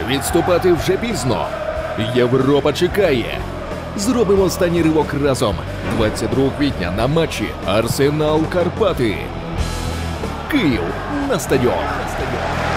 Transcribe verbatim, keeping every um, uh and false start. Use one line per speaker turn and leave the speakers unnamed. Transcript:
Відступати вже пізно. Європа чекає. Зробимо останній ривок разом. двадцять другого квітня на матчі Арсенал Карпати. Київ на стадіон.